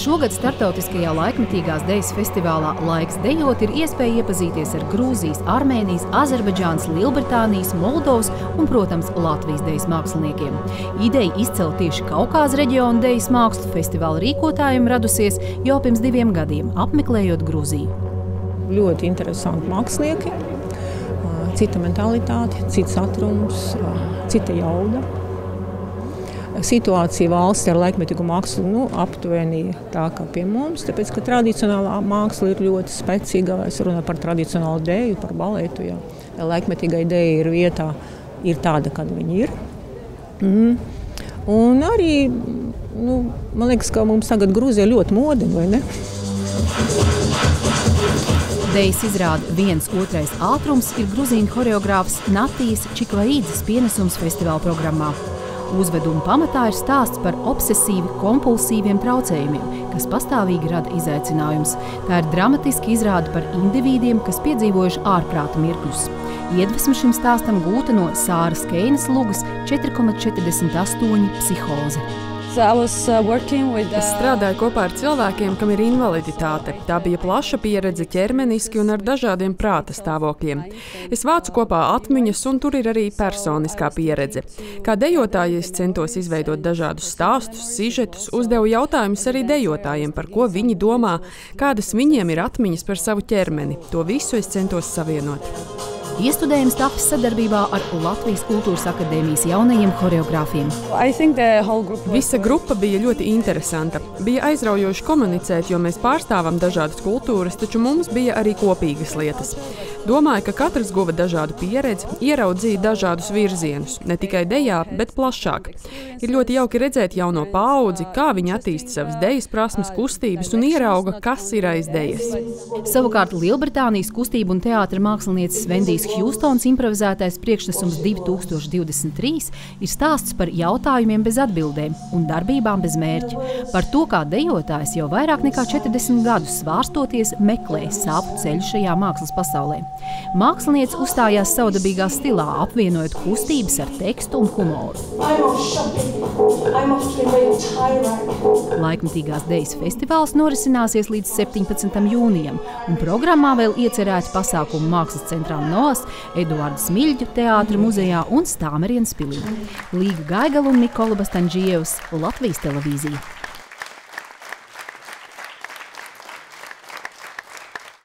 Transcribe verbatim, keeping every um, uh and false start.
Šogad starptautiskajā laikmetīgās dejas festivālā Laiks dejot ir iespēja iepazīties ar Grūzijas, Armēnijas, Azerbaidžānas, Lielbritānijas, Moldovas un, protams, Latvijas dejas māksliniekiem. Ideja izcelt tieši Kaukāza reģiona dejas mākslu festivāla rīkotājiem radusies jau pirms diviem gadiem, apmeklējot Grūziju. Ļoti interesanti mākslinieki, cita mentalitāte, cits atrums, cita jauda. Situācija valsts ar laikmetīgu mākslu nu, aptuveni tā kā pie mums, tāpēc, ka tradicionālā māksla ir ļoti spēcīga. Es runāju par tradicionālu deju, par baletu. Jā. Laikmetīgai deja ir vietā, ir tāda, kāda viņa ir. Mm. Un arī, nu, man liekas, ka mums tagad Grūzija ļoti modina, vai ne? Dejas izrāda Viens otrais ātrums ir gruzīņu horeogrāfs Natijas Čikvaīdzes pienesums festivāla programmā. Uzveduma pamatā ir stāsts par obsesīvi kompulsīviem traucējumiem, kas pastāvīgi rada izaicinājums. Tā ir dramatiski izrāda par indivīdiem, kas piedzīvojuši ārprāta mirkļus. Iedvesma šim stāstam gūta no Sāras Keinas lugas četri komats četrdesmit astoņi psihoze. Es strādāju kopā ar cilvēkiem, kam ir invaliditāte. Tā bija plaša pieredze ķermeniski un ar dažādiem prāta stāvokļiem. Es vācu kopā atmiņas, un tur ir arī personiskā pieredze. Kā dejotāji es centos izveidot dažādus stāstus, sižetus, uzdevu jautājumus arī dejotājiem, par ko viņi domā, kādas viņiem ir atmiņas par savu ķermeni. To visu es centos savienot. Iestudējums tapis sadarbībā ar Latvijas Kultūras akadēmijas jaunajiem horeogrāfiem. Visa grupa bija ļoti interesanta. Bija aizraujoši komunicēt, jo mēs pārstāvam dažādas kultūras, taču mums bija arī kopīgas lietas. Domāju, ka katrs guva dažādu pieredzi, ieraudzīja dažādus virzienus, ne tikai dejā, bet plašāk. Ir ļoti jauki redzēt jauno paudzi, kā viņi attīsta savas dejas prasmes, kustības un ierauga, kas ir aiz dejas. Savukārt Lielbritānijas kustību un teātra mākslinieces Vendijas Hjūstons improvizētais priekšnesums divi tūkstoši divdesmit trīs ir stāsts par jautājumiem bez atbildēm un darbībām bez mērķa. Par to, kā dejotājs jau vairāk nekā četrdesmit gadus svārstoties meklē savu ceļu šajā mākslas pasaulē. Māksliniece uzstājās savdabīgā stilā, apvienojot kustības ar tekstu un humoru. Laikmetīgās dejas festivāls norisināsies līdz septiņpadsmitam jūnijam, un programmā vēl iecerēti pasākumu Mākslas centrā Noas, Eduarda Smiļģa teātra muzejā un Stāmerienas pilī. Līga Gaigala un Nikola Bastanģievs, Latvijas televīzija.